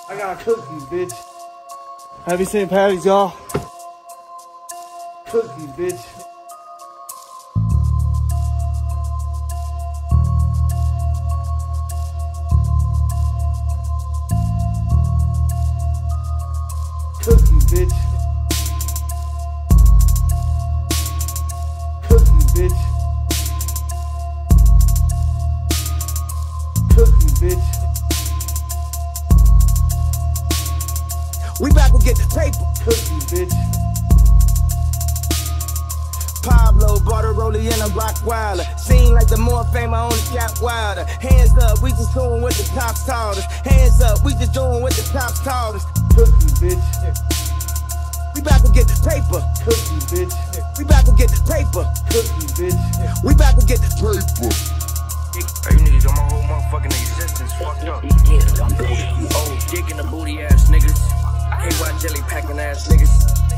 I got cookies, bitch. Happy St. Patty's, y'all. Cookies, bitch. Cookies, bitch. Cookies, bitch. Cookies, bitch. We about to get the paper. Cookies, bitch. Pablo, Bartololi, and a Rock Wilder. Seem like the more fame I only got wilder. Hands up, we just doing what the cops taught us. Hands up, we just doing what the cops taught us. Cookies, bitch. We about to get the paper. Cookies, bitch. We about to get the paper. Cookies, bitch. We about to get the paper. Hey, you niggas on my whole motherfucking existence fucked up. Oh, dick in the booty ass niggas. KY jelly packing ass niggas.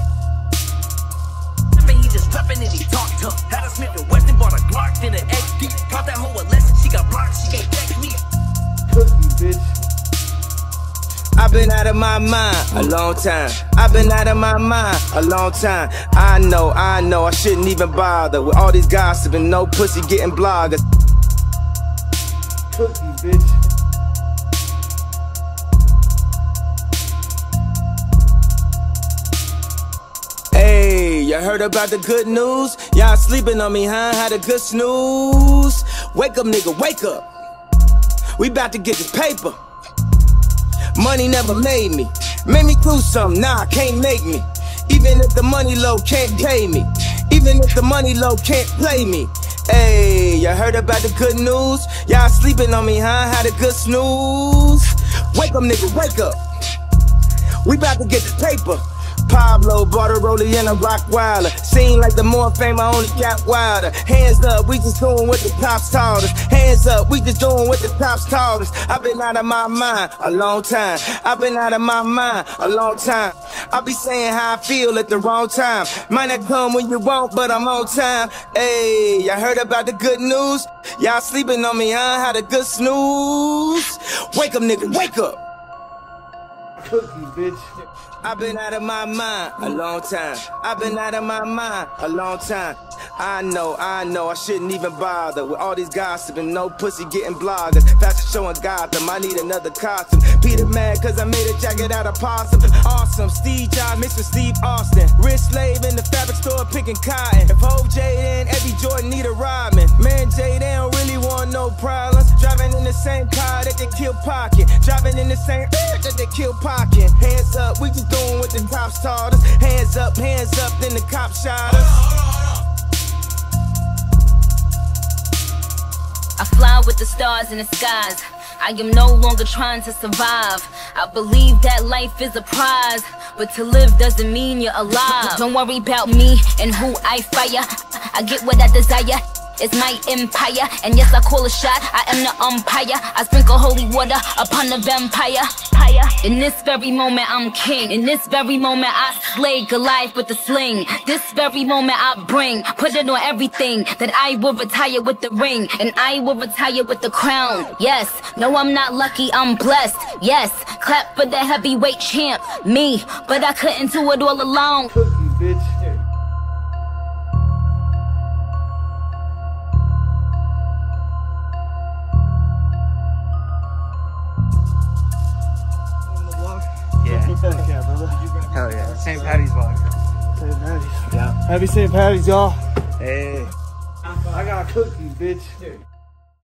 He just rapping and he talk tough. Had a Smith and Wesson, bought a Glock, then an XD. Taught that hoe a lesson, she got blocked, she can't text me. Cookies, bitch. I've been out of my mind a long time. I've been out of my mind a long time. I know, I shouldn't even bother with all these gossiping, no pussy getting bloggers. Cookies, bitch. Hey, you heard about the good news? Y'all sleeping on me, huh? Had a good snooze. Wake up, nigga, wake up. We about to get this paper. Money never made me. Made me do something, nah, can't make me. Even if the money low, can't pay me. Even if the money low, can't play me. Hey, you heard about the good news? Y'all sleeping on me, huh? Had a good snooze. Wake up, nigga, wake up. We about to get this paper. Pablo, Bartololi, and a Rock Wilder. Seem like the more fame I only got wilder. Hands up, we just doing what the cops taught us. Hands up, we just doing what the cops taught us. I've been out of my mind a long time. I've been out of my mind a long time. I be saying how I feel at the wrong time. Might not come when you want, but I'm on time. Hey, y'all heard about the good news? Y'all sleeping on me, huh? Had a good snooze. Wake up, nigga, wake up. Cookies, bitch. I've been out of my mind a long time. I've been out of my mind a long time. I know, I shouldn't even bother with all these gossiping, no pussy getting bloggers. Fashion showing Gotham, I need another costume. Peter mad cause I made a jacket out of possum. Awesome, Steve Jobs mixed with Steve Austin. Rich slave in the fabric store picking cotton. If Hov J, Eddie Jordan need a Rodman. Man J, they don't really want no problems. Driving in the same car that they kill pocket. Driving in the same that they kill pocket. Hands up, we just doing what the cops taught us. Hands up, then the cops shot us. I fly with the stars in the skies. I am no longer trying to survive. I believe that life is a prize, but to live doesn't mean you're alive. Don't worry about me and who I fire. I get what I desire. It's my empire, and yes, I call a shot. I am the umpire. I sprinkle holy water upon the vampire. In this very moment, I'm king. In this very moment, I slay Goliath with the sling. This very moment, I put it on everything. That I will retire with the ring, and I will retire with the crown. Yes, no, I'm not lucky, I'm blessed. Yes, clap for the heavyweight champ, me. But I couldn't do it all alone. Cookies, bitch. Yeah, brother. Hell yeah. St. Patty's vlog. St. Patty's. Yeah. Happy St. Patty's, y'all. Hey. I got cookies, bitch.